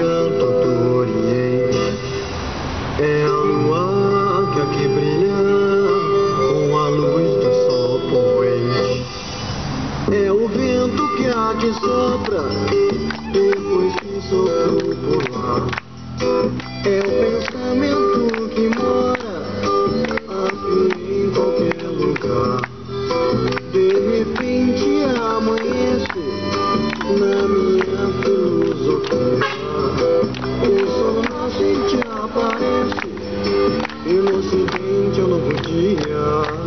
canto do Oriente. É a lua que aqui brilha com a luz do sol poente. É o vento que aqui sopra depois que soprou por lá. É o pensamento que mora aqui em qualquer lugar. De repente amanhece na minha filosofia. O sol nascente aparece e no ocidente é um novo dia.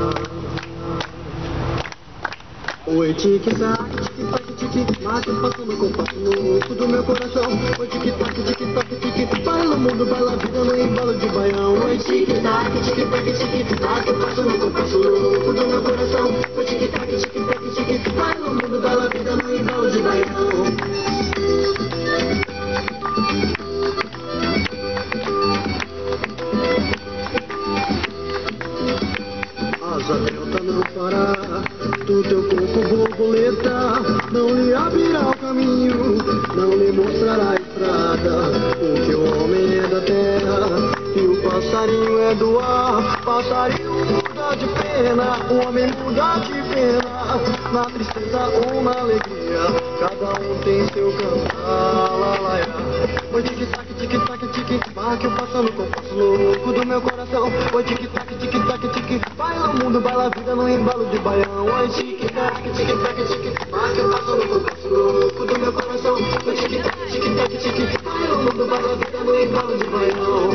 Oi, tic-tac, tic-tac, tic-tac, passa no compasso louco do meu coração. Oi, tic-tac, tic-tac, tic-tac, baila o mundo, baila a vida no embalo de baião. Oi, tic-tac, tic-tac, tic-tac, passa no compasso louco do meu coração. Oi, tic-tac, tic-tac, tic-tac, baila o mundo, baila a vida no embalo de baião. Asa delta não parar do teu corpo borboleta, não lhe abrirá o caminho, não lhe mostrará a estrada, porque o homem é da terra e o passarinho é do ar. Passarinho muda de pena, o homem muda de pena, na tristeza ou na alegria, cada um tem seu cantar, lalaiá. Oi, tic-tac, tic-tac, tic-tac, eu passo no compasso louco do meu coração. Oi, tic-tac, tic-tac, tic-tac, baila o mundo, baila a vida no embalo de baião. Oi, tic-tac, tic-tac, tic-tac, eu passo no compasso louco do meu coração. Oi, tic-tac, tic-tac, tic-tac, baila o mundo, baila a vida no embalo de baião.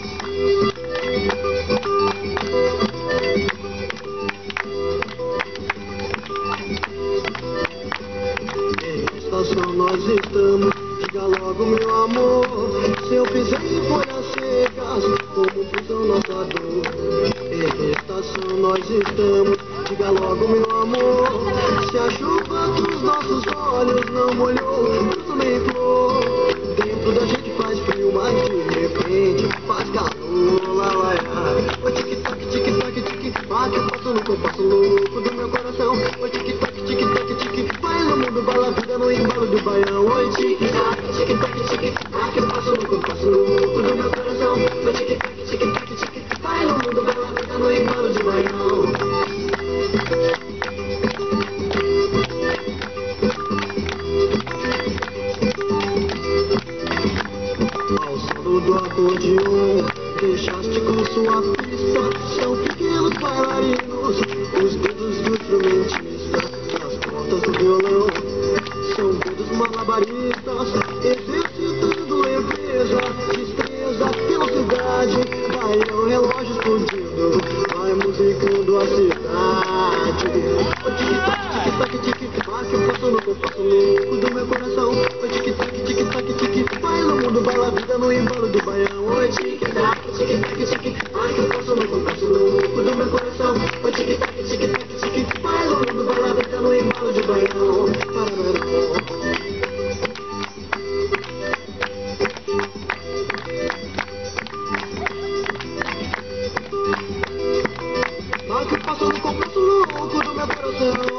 Em estação nós estamos, diga logo meu amor. Se eu pisei em folhas secas, como pisou nossa dor. Em que estação nós estamos, diga logo meu amor. Se a chuva dos nossos olhos não molhou fruto nem flor, dentro da gente faz frio, mas de repente faz calor, lalaiá. Oi, tic-tac, tic-tac, tic-tac, eu passo no compasso louco do meu coração. Oi, tic-tac, tic-tac, tic-tac, baila o mundo, baila a vida no embalo do baião. Oi, tic-tac, tic-tac, tic-tac, eu passo no compasso louco do meu coração. Oi, tic-tac, tic-tac, tic-tac, baila o mundo, baila a vida no embalo de baião. Ao som do acordeon, deixaste com sua pista. São pequenos bailarinos, os dedos do instrumentista. Nas cordas do violão, são dedos malabaristas, exercitando leveza, destreza, velocidade. Vai o relógio explodindo, vai musicando a cidade. Oi, tic-tac, tic-tac, tic-tac, eu passo no compasso louco do meu coração. Oi, tic-tac, tic-tac, tic-tac, baila o mundo, baila a vida no embalo do baião. Oi, tic-tac, tic-tac, tic-tac, eu passo no compasso louco do meu coração. Oi, tic-tac, tic-tac, tic-tac, baila o mundo, baila a vida no embalo de baião. Que eu passo no compasso louco do meu coração.